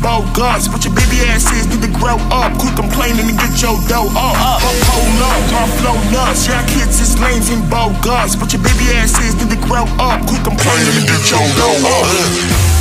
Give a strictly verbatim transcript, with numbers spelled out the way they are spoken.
bogus, but your baby asses need to grow up. Quit complaining and get your dough up. Up, hold up, my flow nuts. Y'all kids is lames and bogus, but your baby asses need to grow up. Quit complaining and get your dough up.